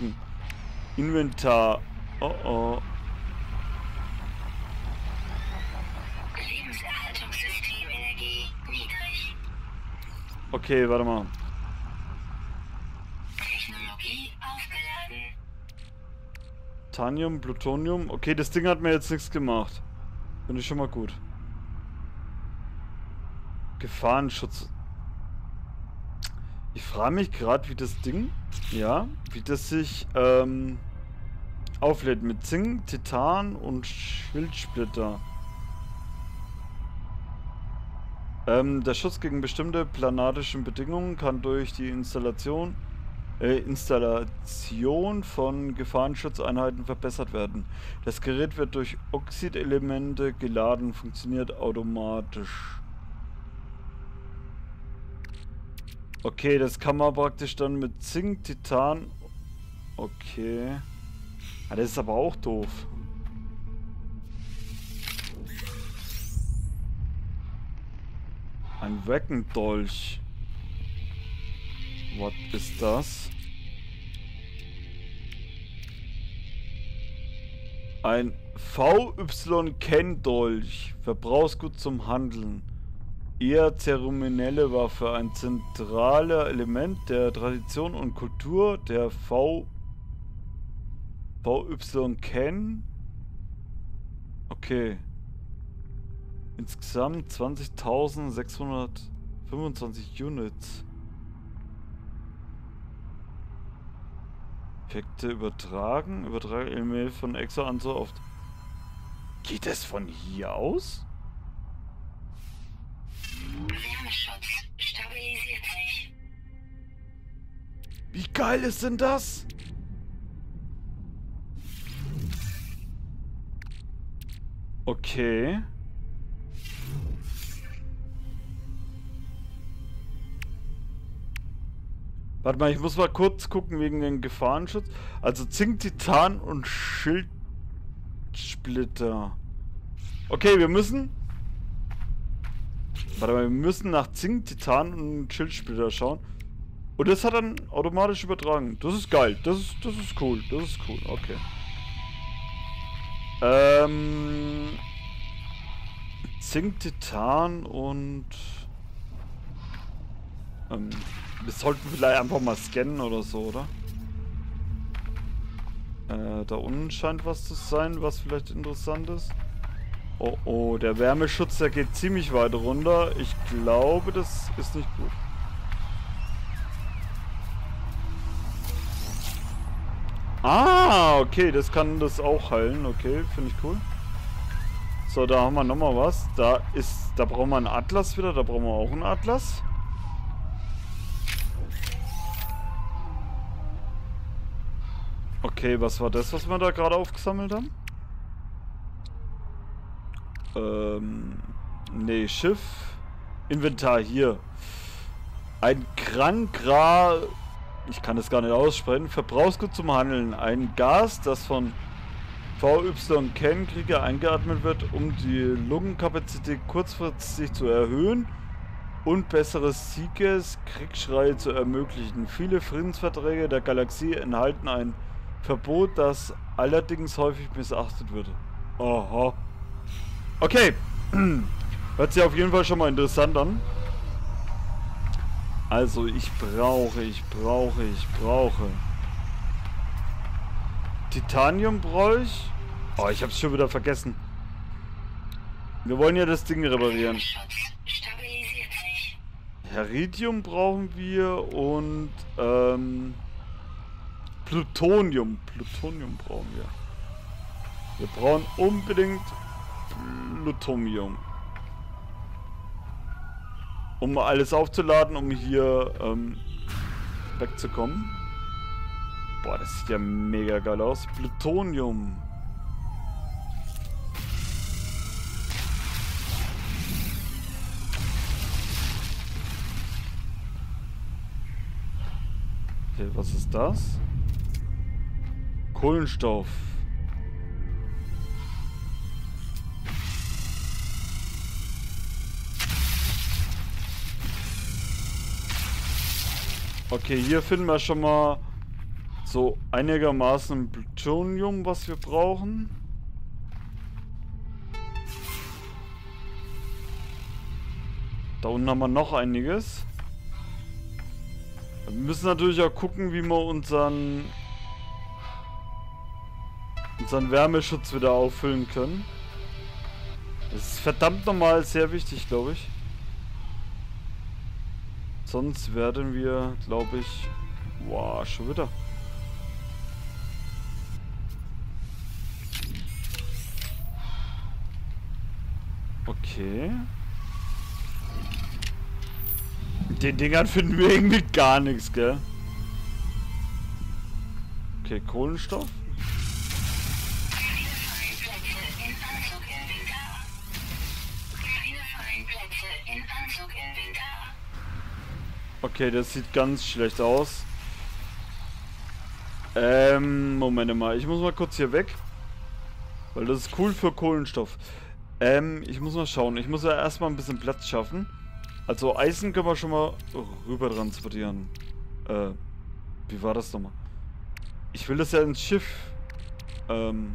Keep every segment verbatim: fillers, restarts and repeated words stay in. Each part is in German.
gucken. Inventar. Oh oh. Lebenserhaltungssystem Energie niedrig. Okay, warte mal. Technologie aufgeladen. Titanium, Plutonium. Okay, das Ding hat mir jetzt nichts gemacht. Finde ich schon mal gut. Gefahrenschutz. Ich frage mich gerade, wie das Ding, ja, wie das sich ähm, auflädt mit Zink, Titan und Schildsplitter. Ähm, der Schutz gegen bestimmte planatische Bedingungen kann durch die Installation, äh, Installation von Gefahrenschutzeinheiten verbessert werden. Das Gerät wird durch Oxidelemente geladen, funktioniert automatisch. Okay, das kann man praktisch dann mit Zink, Titan... Okay. Ah, das ist aber auch doof. Ein Wackendolch. Was ist das? Ein V Y-Ken-Dolch. Verbrauchsgut zum Handeln. Eher zeremonielle Waffe. Ein zentrales Element der Tradition und Kultur der V... V Y-Ken. Okay. Insgesamt zwanzigtausendsechshundertfünfundzwanzig Units. Effekte übertragen. Übertragen E-Mail von Exo an so oft. Geht es von hier aus? Wärmeschutz stabilisiert sich. Wie geil ist denn das? Okay. Warte mal, ich muss mal kurz gucken wegen dem Gefahrenschutz. Also Zink, Titan und Schildsplitter. Okay, wir müssen... Warte mal, wir müssen nach Zink, Titan und Schildsplitter schauen. Und das hat dann automatisch übertragen. Das ist geil. Das ist, das ist cool. Das ist cool. Okay. Ähm... Zink, Titan und... Ähm... Wir sollten vielleicht einfach mal scannen oder so, oder? Äh, da unten scheint was zu sein, was vielleicht interessant ist. Oh, oh, der Wärmeschutz, der geht ziemlich weit runter. Ich glaube, das ist nicht gut. Ah, okay, das kann das auch heilen. Okay, finde ich cool. So, da haben wir nochmal was. Da ist, da brauchen wir einen Atlas wieder. Da brauchen wir auch einen Atlas. Okay, was war das, was wir da gerade aufgesammelt haben? Ähm, nee, Schiff. Inventar, hier. Ein Krankra... Ich kann das gar nicht aussprechen. Verbrauchsgut zum Handeln. Ein Gas, das von V Y-Ken-Krieger eingeatmet wird, um die Lungenkapazität kurzfristig zu erhöhen und bessere Sieges-Kriegsschreie zu ermöglichen. Viele Friedensverträge der Galaxie enthalten ein Verbot, das allerdings häufig missachtet wird. Aha. Okay. Hört sich auf jeden Fall schon mal interessant an. Also ich brauche, ich brauche, ich brauche. Titanium brauche ich. Oh, ich hab's schon wieder vergessen. Wir wollen ja das Ding reparieren. Stabilisiert sich. Heridium brauchen wir und ähm, Plutonium. Plutonium brauchen wir. Wir brauchen unbedingt Plutonium. Um alles aufzuladen, um hier ähm, wegzukommen. Boah, das sieht ja mega geil aus. Plutonium. Okay, was ist das? Kohlenstoff. Okay, hier finden wir schon mal So, einigermaßen Plutonium, was wir brauchen. Da unten haben wir noch einiges. Wir müssen natürlich auch gucken, wie wir unseren, unseren Wärmeschutz wieder auffüllen können. Das ist verdammt nochmal sehr wichtig, glaube ich. Sonst werden wir, glaube ich... Wow, schon wieder. Okay. Mit den Dingern finden wir irgendwie gar nichts, gell? Okay, Kohlenstoff. Okay, das sieht ganz schlecht aus. Ähm, Moment mal. Ich muss mal kurz hier weg. Weil das ist cool für Kohlenstoff. Ähm, ich muss mal schauen. Ich muss ja erstmal ein bisschen Platz schaffen. Also Eisen können wir schon mal rüber transportieren. Äh, wie war das nochmal? Ich will das ja ins Schiff. Ähm.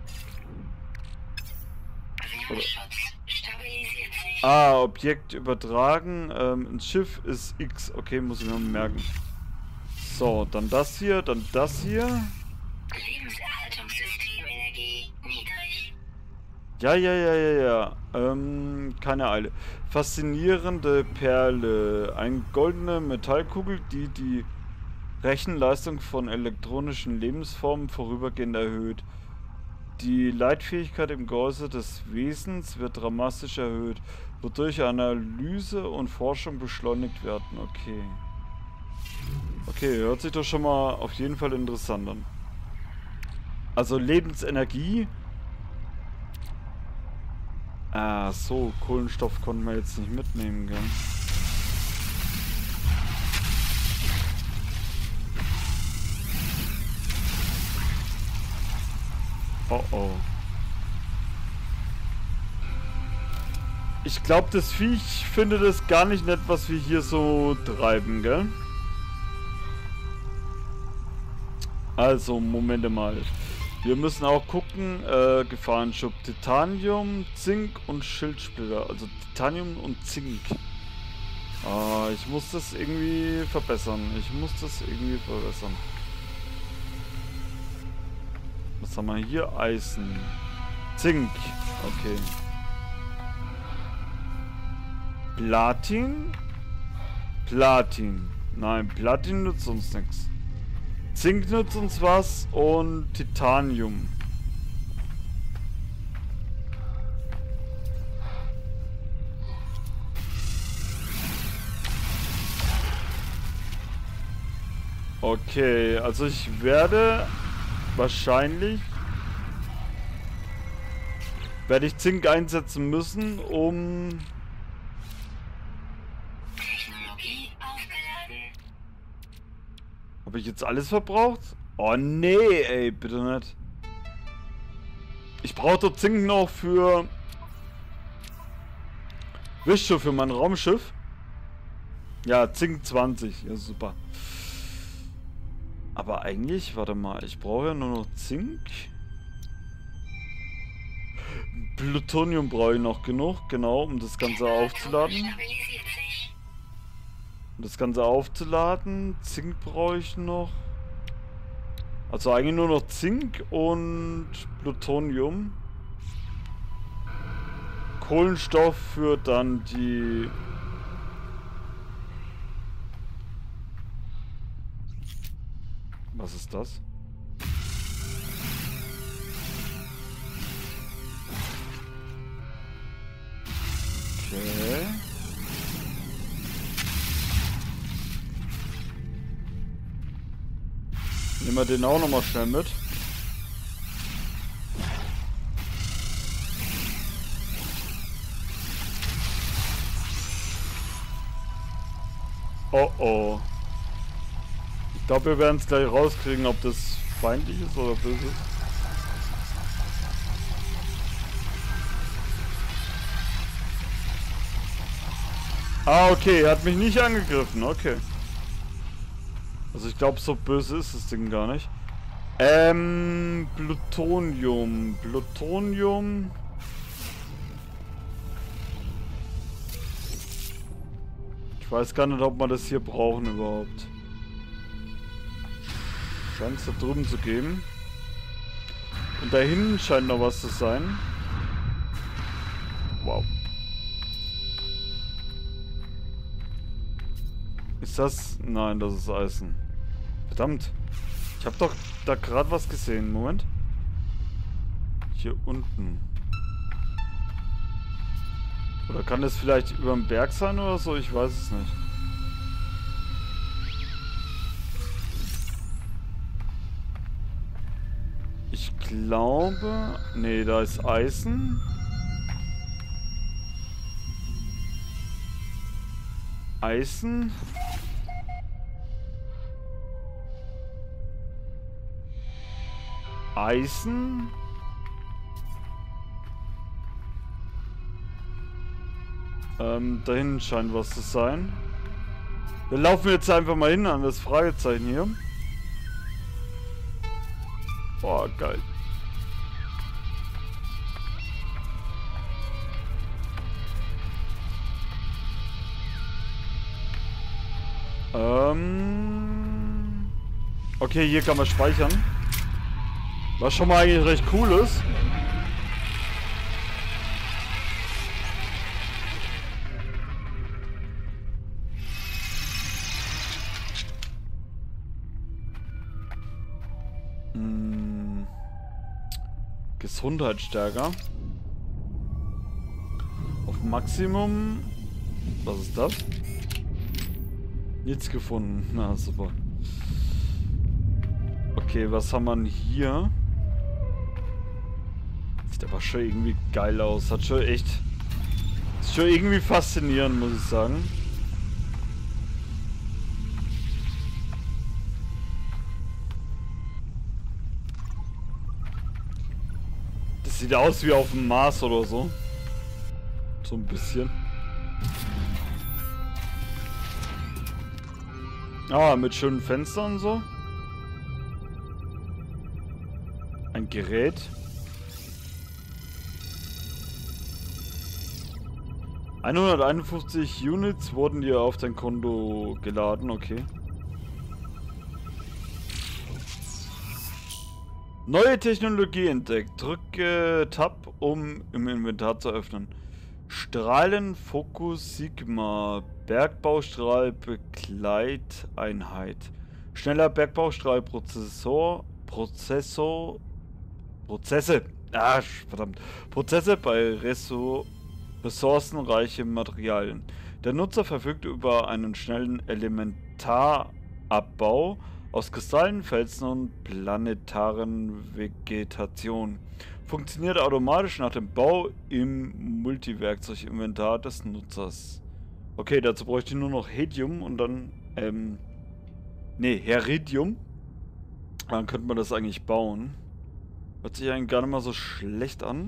Oder, ah, Objekt übertragen. Ähm, ins Schiff ist X. Okay, muss ich mir merken. So, dann das hier, dann das hier. Lebenserhaltungssystem Energie niedrig. Ja, ja, ja, ja, ja. Ähm, keine Eile. Faszinierende Perle. Eine goldene Metallkugel, die die Rechenleistung von elektronischen Lebensformen vorübergehend erhöht. Die Leitfähigkeit im Gehäuse des Wesens wird dramatisch erhöht, wodurch Analyse und Forschung beschleunigt werden. Okay. Okay, hört sich doch schon mal auf jeden Fall interessant an. Also Lebensenergie. Ah, so, Kohlenstoff konnten wir jetzt nicht mitnehmen, gell? Oh oh. Ich glaube, das Viech findet es gar nicht nett, was wir hier so treiben, gell? Also, Momente mal. Wir müssen auch gucken, äh, Gefahrenschub, Titanium, Zink und Schildsplitter. Also Titanium und Zink. Ah, ich muss das irgendwie verbessern. Ich muss das irgendwie verbessern. Was haben wir hier? Eisen. Zink. Okay. Platin? Platin. Nein, Platin nützt uns nichts. Zink nützt uns was und Titanium. Okay, also ich werde wahrscheinlich werde ich Zink einsetzen müssen, um Technologie aufgeladen. Habe ich jetzt alles verbraucht? Oh nee, ey, bitte nicht. Ich brauche doch Zink noch für wisst schon, für mein Raumschiff. Ja, Zink zwanzig, ja super. Aber eigentlich, warte mal, ich brauche ja nur noch Zink. Plutonium brauche ich noch genug, genau, um das Ganze aufzuladen. Stabilisiert sich. Um das Ganze aufzuladen. Zink brauche ich noch. Also eigentlich nur noch Zink und Plutonium. Kohlenstoff für dann die... Was ist das? Okay. Nehmen wir den auch nochmal schnell mit. Oh oh. Ich glaube, wir werden es gleich rauskriegen, ob das feindlich ist oder böse ist. Ah, okay, er hat mich nicht angegriffen, okay. Also ich glaube, so böse ist das Ding gar nicht. Ähm, Plutonium. Plutonium. Ich weiß gar nicht, ob wir das hier brauchen überhaupt. Scheint es da drüben zu geben. Und da hinten scheint noch was zu sein. Wow. Ist das... Nein, das ist Eisen. Verdammt. Ich habe doch da gerade was gesehen. Moment. Hier unten. Oder kann das vielleicht über dem Berg sein oder so? Ich weiß es nicht. Ich glaube... Nee, da ist Eisen. Eisen. Eisen. Ähm, da hinten scheint was zu sein. Wir laufen jetzt einfach mal hin an das Fragezeichen hier. Boah, geil. Ähm... Okay, hier kann man speichern. Was schon mal eigentlich recht cool ist. Hm. Gesundheitsstärker. Auf Maximum. Was ist das? Nichts gefunden. Na, super. Okay, was haben wir denn hier? Sieht aber schon irgendwie geil aus. Hat schon echt... Ist schon irgendwie faszinierend, muss ich sagen. Das sieht aus wie auf dem Mars oder so. So ein bisschen. Ah, mit schönen Fenstern und so. Ein Gerät. hunderteinundfünfzig Units wurden dir auf dein Konto geladen, okay. Neue Technologie entdeckt. Drücke Tab, um im Inventar zu öffnen. Strahlenfokus Sigma. Bergbaustrahl Begleiteinheit. Schneller Bergbaustrahlprozessor. Prozessor. Prozesse. Ah, verdammt. Prozesse bei Ressourcen. Ressourcenreiche Materialien. Der Nutzer verfügt über einen schnellen Elementarabbau aus Kristallen, Felsen und planetaren Vegetation. Funktioniert automatisch nach dem Bau im Multiwerkzeuginventar des Nutzers. Okay, dazu bräuchte ich nur noch Hedium und dann, ähm, nee, Heridium. Dann könnte man das eigentlich bauen. Hört sich eigentlich gar nicht mal so schlecht an.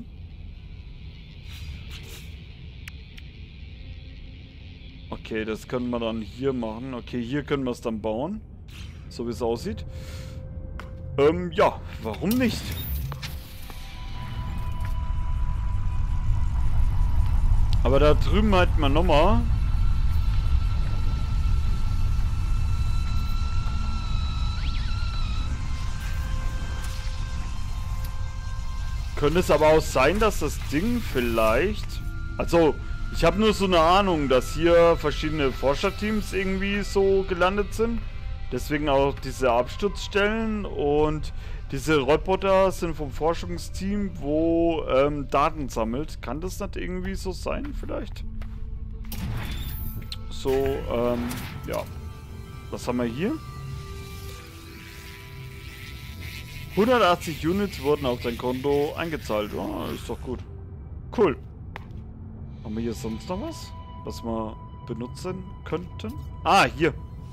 Okay, das können wir dann hier machen. Okay, hier können wir es dann bauen. So wie es aussieht. Ähm, ja, warum nicht? Aber da drüben halt man nochmal. Könnte es aber auch sein, dass das Ding vielleicht... Also... Ich habe nur so eine Ahnung, dass hier verschiedene Forscherteams irgendwie so gelandet sind. Deswegen auch diese Absturzstellen und diese Roboter sind vom Forschungsteam, wo ähm, Daten sammelt. Kann das nicht irgendwie so sein vielleicht? So, ähm, ja. Was haben wir hier? hundertachtzig Units wurden auf dein Konto eingezahlt. Oh, ist doch gut. Cool. Haben wir hier sonst noch was, was wir benutzen könnten? Ah, hier.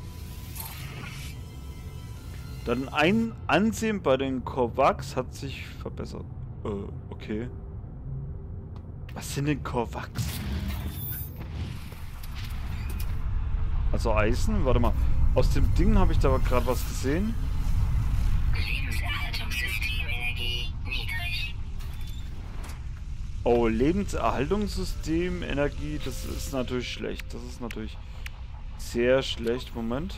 Dann ein Ansehen bei den Korvax hat sich verbessert. Äh, okay. Was sind denn Korvax? Also Eisen? Warte mal. Aus dem Ding habe ich da aber gerade was gesehen. Lebenserhaltungssystem Energie niedrig. Oh, Lebenserhaltungssystem, Energie, das ist natürlich schlecht. Das ist natürlich sehr schlecht. Moment.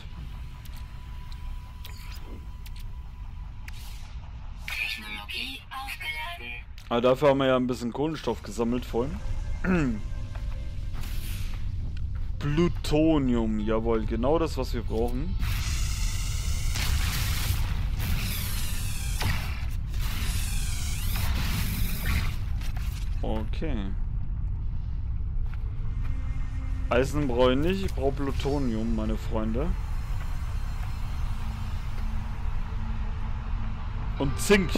Technologie aufgeladen. Aber dafür haben wir ja ein bisschen Kohlenstoff gesammelt vorhin. Plutonium, jawohl, genau das, was wir brauchen. Okay. Eisen brauche ich nicht, ich brauche Plutonium, meine Freunde. Und Zink.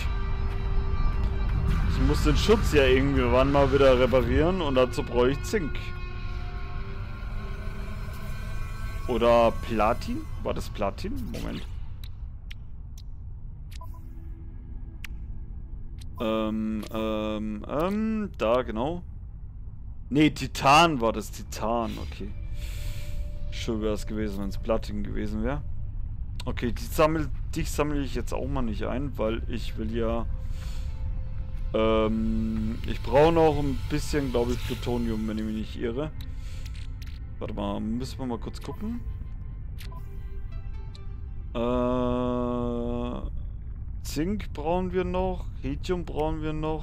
Ich muss den Schutz ja irgendwann mal wieder reparieren und dazu brauche ich Zink. Oder Platin? War das Platin? Moment. Ähm, ähm, ähm, da, genau. Nee, Titan war das, Titan, okay. Schön wäre es gewesen, wenn es Platin gewesen wäre. Okay, die sammel, dich sammle ich jetzt auch mal nicht ein, weil ich will ja... Ähm, ich brauche noch ein bisschen, glaube ich, Plutonium, wenn ich mich nicht irre. Warte mal, müssen wir mal kurz gucken. Äh... Zink brauchen wir noch, Helium brauchen wir noch.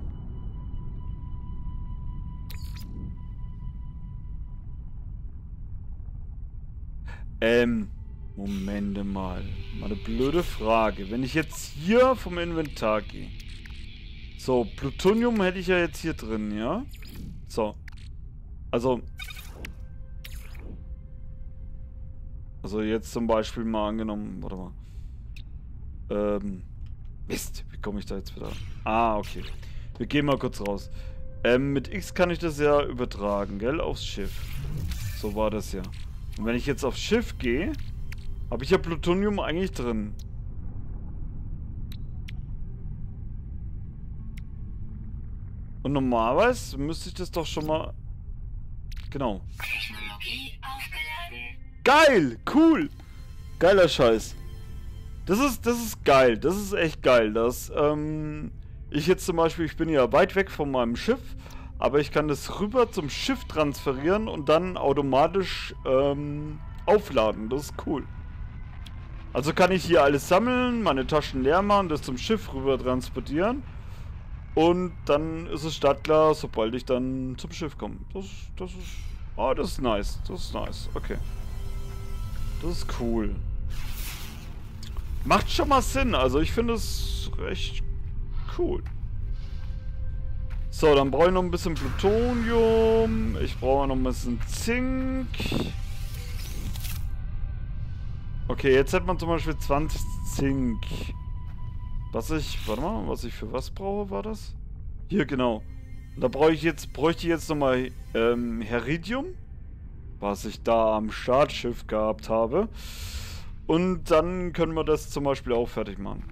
Ähm, Moment mal. Mal eine blöde Frage. Wenn ich jetzt hier vom Inventar gehe. So, Plutonium hätte ich ja jetzt hier drin, ja? So. Also. Also jetzt zum Beispiel mal angenommen, warte mal. Ähm. Mist, wie komme ich da jetzt wieder? Ah, okay. Wir gehen mal kurz raus. Ähm, mit X kann ich das ja übertragen, gell? Aufs Schiff. So war das ja. Und wenn ich jetzt aufs Schiff gehe, habe ich ja Plutonium eigentlich drin. Und normalerweise müsste ich das doch schon mal... Genau. Technologie aufgeladen. Geil! Cool! Geiler Scheiß. Das ist, das ist geil. Das ist echt geil. Dass, ähm, ich jetzt zum Beispiel, ich bin ja weit weg von meinem Schiff, aber ich kann das rüber zum Schiff transferieren und dann automatisch, ähm, aufladen. Das ist cool. Also kann ich hier alles sammeln, meine Taschen leer machen, das zum Schiff rüber transportieren. Und dann ist es startklar, sobald ich dann zum Schiff komme. Das, das ist... Oh, das ist nice. Das ist nice. Okay. Das ist cool. Macht schon mal Sinn. Also ich finde es recht cool. So, dann brauche ich noch ein bisschen Plutonium. Ich brauche noch ein bisschen Zink. Okay, jetzt hat man zum Beispiel zwanzig Zink. Was ich... Warte mal, was ich für was brauche, war das? Hier, genau. Und da brauche ich jetzt... Bräuchte ich jetzt nochmal ähm, Heridium. Was ich da am Startschiff gehabt habe. Und dann können wir das zum Beispiel auch fertig machen.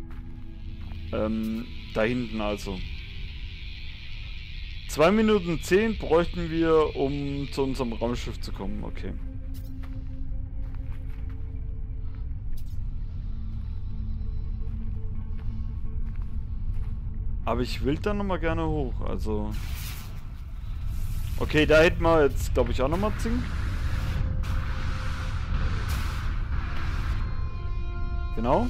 Ähm, da hinten also. zwei Minuten zehn bräuchten wir, um zu unserem Raumschiff zu kommen. Okay. Aber ich will dann nochmal gerne hoch, also... Okay, da hätten wir jetzt, glaube ich, auch nochmal Zink. Genau.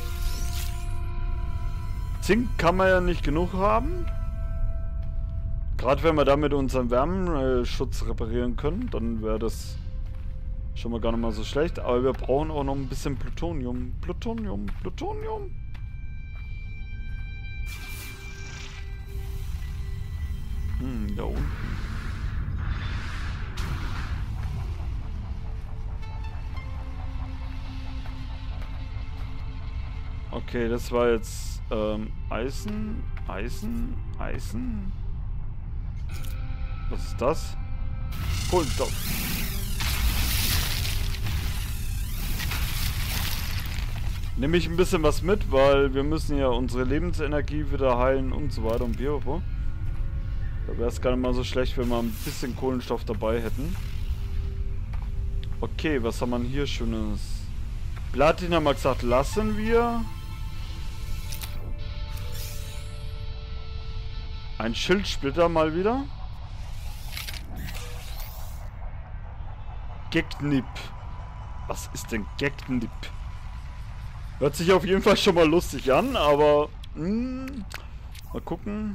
Zink kann man ja nicht genug haben. Gerade wenn wir damit unseren Wärmenschutz reparieren können, dann wäre das schon mal gar nicht mal so schlecht. Aber wir brauchen auch noch ein bisschen Plutonium. Plutonium, Plutonium. Hm, da unten. Okay, das war jetzt ähm, Eisen, Eisen, Eisen. Was ist das? Kohlenstoff. Nehme ich ein bisschen was mit, weil wir müssen ja unsere Lebensenergie wieder heilen und so weiter und pipapo. Da wäre es gar nicht mal so schlecht, wenn wir ein bisschen Kohlenstoff dabei hätten. Okay, was haben wir hier Schönes? Platin haben wir gesagt, lassen wir. Ein Schildsplitter mal wieder. Geknip. Was ist denn Geknip? Hört sich auf jeden Fall schon mal lustig an, aber... Mh, mal gucken.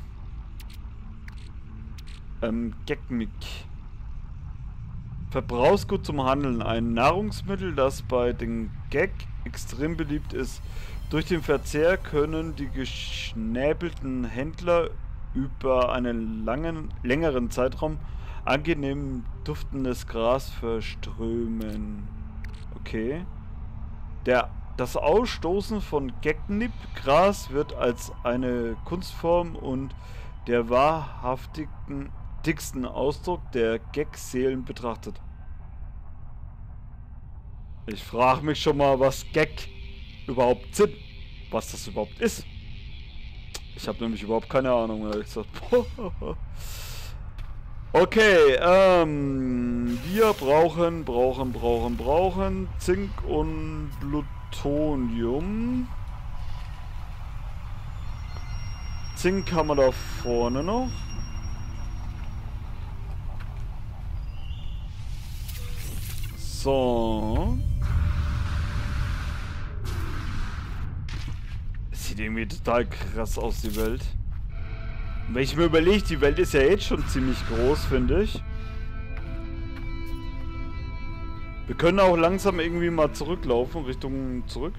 Ähm, Gekmik. Verbrauchsgut zum Handeln. Ein Nahrungsmittel, das bei den Gek extrem beliebt ist. Durch den Verzehr können die geschnäbelten Händler über einen langen, längeren Zeitraum angenehm duftendes Gras verströmen. Okay. Der, das Ausstoßen von Geknip-Gras wird als eine Kunstform und der wahrhaftigen dicksten Ausdruck der Gek-Seelen betrachtet. Ich frage mich schon mal, was Gek überhaupt sind. Was das überhaupt ist. Ich habe nämlich überhaupt keine Ahnung, ehrlich gesagt. Okay, ähm, wir brauchen, brauchen, brauchen, brauchen Zink und Plutonium. Zink haben wir da vorne noch. So. Sieht irgendwie total krass aus, die Welt. Wenn ich mir überlege, die Welt ist ja jetzt schon ziemlich groß, finde ich. Wir können auch langsam irgendwie mal zurücklaufen, Richtung zurück.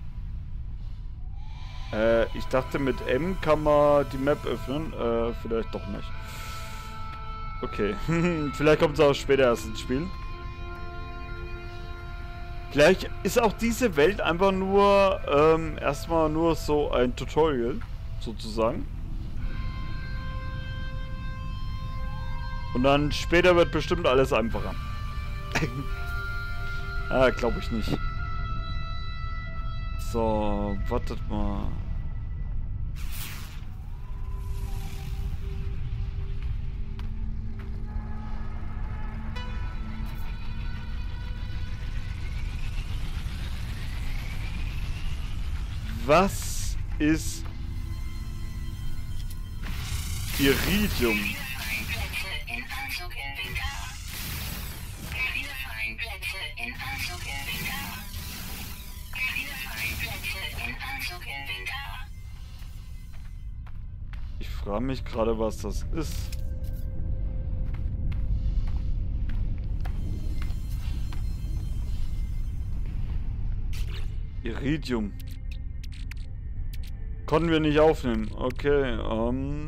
Äh, ich dachte mit M kann man die Map öffnen. Äh, vielleicht doch nicht. Okay. Vielleicht kommt es auch später erst ins Spiel. Vielleicht ist auch diese Welt einfach nur ähm, erstmal nur so ein Tutorial, sozusagen. Und dann später wird bestimmt alles einfacher. Ah, glaube ich nicht. So, wartet mal. Was ist Iridium? Ich frage mich gerade, was das ist. Iridium. Konnten wir nicht aufnehmen. Okay, ähm...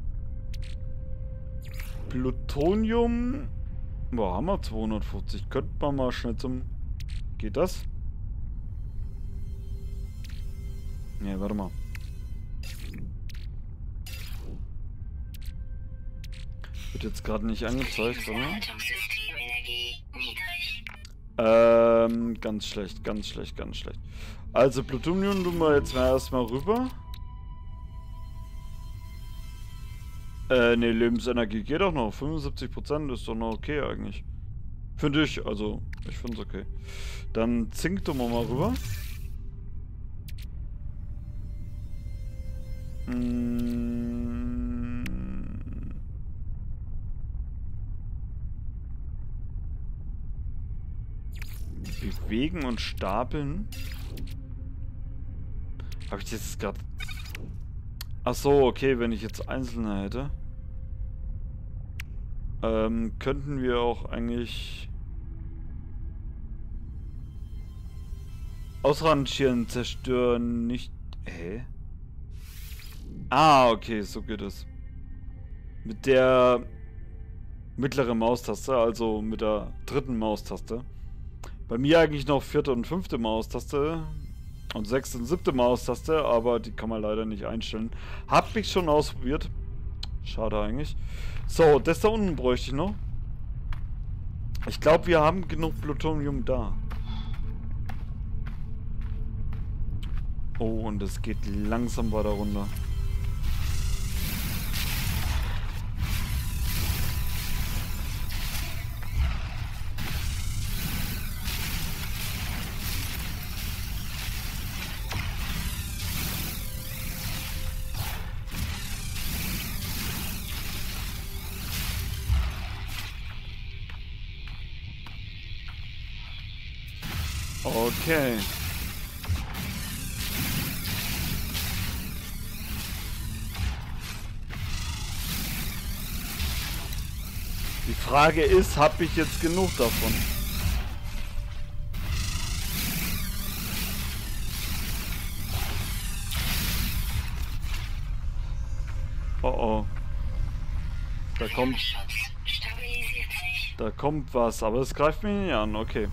Plutonium... Boah, haben wir zweihundertfünfzig. Könnte man mal schnell zum... Geht das? Ne, warte mal. Wird jetzt gerade nicht angezeigt, oder? Ähm, ganz schlecht, ganz schlecht, ganz schlecht. Also Plutonium tun wir jetzt mal erstmal rüber. Äh, ne, Lebensenergie geht auch noch. fünfundsiebzig Prozent ist doch noch okay eigentlich. Finde ich, also, ich finde es okay. Dann Zink tun wir mal rüber. Hm. Bewegen und stapeln. Habe ich das jetzt gerade... Ach so, okay, wenn ich jetzt einzelne hätte. Ähm, könnten wir auch eigentlich... Ausrangieren, zerstören, nicht... Hä? Ah, okay, so geht es. Mit der mittleren Maustaste, also mit der dritten Maustaste. Bei mir eigentlich noch vierte und fünfte Maustaste. Und sechste und siebte Maustaste, aber die kann man leider nicht einstellen. Hab ich schon ausprobiert. Schade eigentlich. So, das da unten bräuchte ich noch. Ich glaube, wir haben genug Plutonium da. Oh, und es geht langsam weiter runter. Okay. Die Frage ist, habe ich jetzt genug davon? Oh oh. Da kommt... Schutz stabilisiert sich. Da kommt was, aber es greift mich nicht an, okay.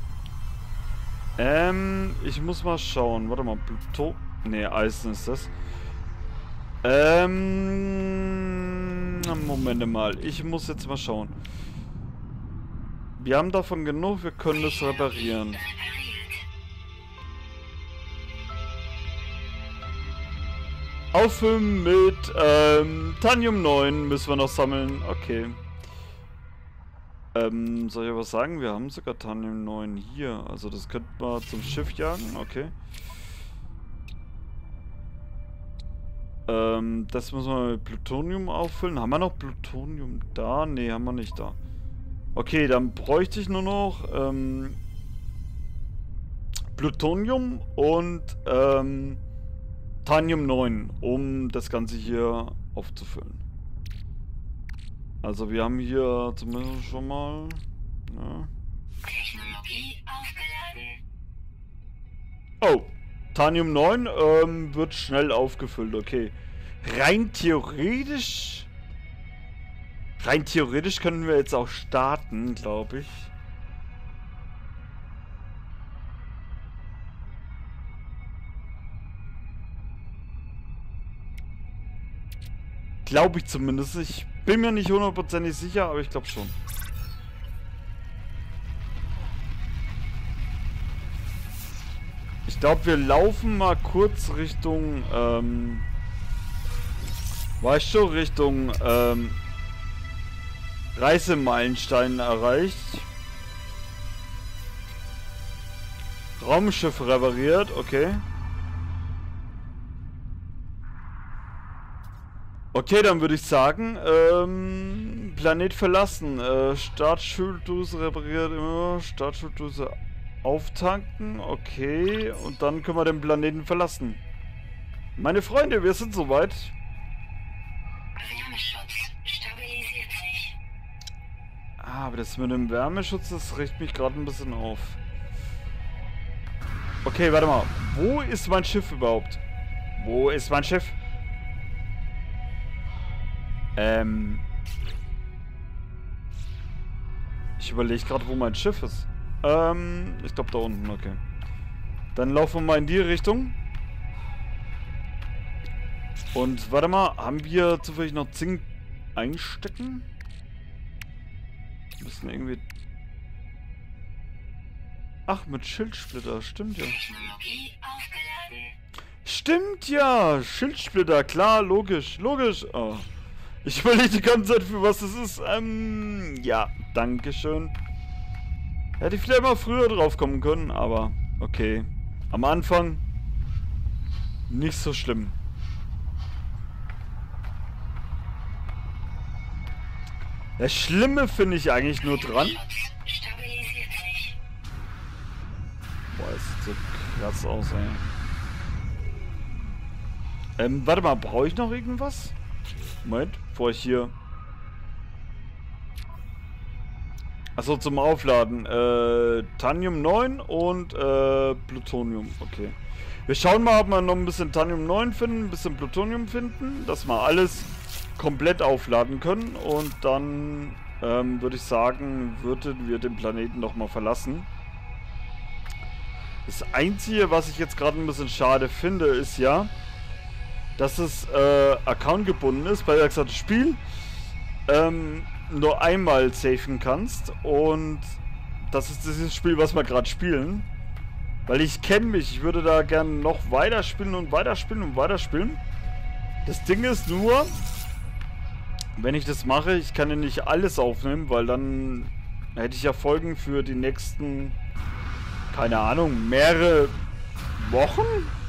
Ähm, ich muss mal schauen. Warte mal, Pluto... Ne, Eisen ist das. Ähm... Moment mal, ich muss jetzt mal schauen. Wir haben davon genug, wir können das reparieren. Auffüllen mit ähm, Thanium neun müssen wir noch sammeln. Okay. Ähm, soll ich was sagen? Wir haben sogar Thanium neun hier. Also das könnten wir zum Schiff jagen. Okay. Ähm, das müssen wir mit Plutonium auffüllen. Haben wir noch Plutonium da? Ne, haben wir nicht da. Okay, dann bräuchte ich nur noch ähm, Plutonium und ähm, Thanium neun, um das Ganze hier aufzufüllen. Also wir haben hier zumindest schon mal... Ja. Technologie aufgeladen. Oh, Thanium neun ähm, wird schnell aufgefüllt, okay. Rein theoretisch... Rein theoretisch können wir jetzt auch starten, glaube ich. Glaube ich zumindest. Ich bin mir nicht hundertprozentig sicher, aber ich glaube schon. Ich glaube, wir laufen mal kurz Richtung, ähm... weißt du, Richtung, ähm... Reisemeilenstein erreicht. Raumschiff repariert, okay. Okay, dann würde ich sagen, ähm, Planet verlassen. Äh, Startschulddose repariert immer. Startschulddose auftanken, okay. Und dann können wir den Planeten verlassen. Meine Freunde, wir sind soweit. Wärmeschutz stabilisiert sich. Ah, aber das mit dem Wärmeschutz, das regt mich gerade ein bisschen auf. Okay, warte mal. Wo ist mein Schiff überhaupt? Wo ist mein Schiff? Ähm... Ich überlege gerade, wo mein Schiff ist. Ähm, ich glaube da unten, okay. Dann laufen wir mal in die Richtung. Und warte mal, haben wir zufällig noch Zink einstecken? Wir müssen irgendwie... Ach, mit Schildsplitter, stimmt ja. Technologie aufgeladen. Stimmt ja, Schildsplitter, klar, logisch, logisch. Oh. Ich überlege die ganze Zeit, für was es ist. Ähm, ja, dankeschön. Hätte ich vielleicht mal früher drauf kommen können, aber okay. Am Anfang nicht so schlimm. Das Schlimme finde ich eigentlich nur dran. Schutz stabilisiert sich. Boah, das sieht so krass aus, ey. Ähm, warte mal, brauche ich noch irgendwas? Moment, bevor ich hier... Achso, zum Aufladen. Äh, Thanium neun und äh, Plutonium. Okay. Wir schauen mal, ob wir noch ein bisschen Thanium neun finden, ein bisschen Plutonium finden, dass wir alles komplett aufladen können. Und dann ähm, würde ich sagen, würden wir den Planeten nochmal verlassen. Das Einzige, was ich jetzt gerade ein bisschen schade finde, ist ja, dass es äh, Account gebunden ist, weil du das Spiel ähm, nur einmal safen kannst. Und das ist dieses Spiel, was wir gerade spielen. Weil ich kenne mich, ich würde da gerne noch weiterspielen und weiterspielen und weiterspielen. Das Ding ist nur, wenn ich das mache, ich kann ja nicht alles aufnehmen, weil dann hätte ich ja Folgen für die nächsten, keine Ahnung, mehrere Wochen?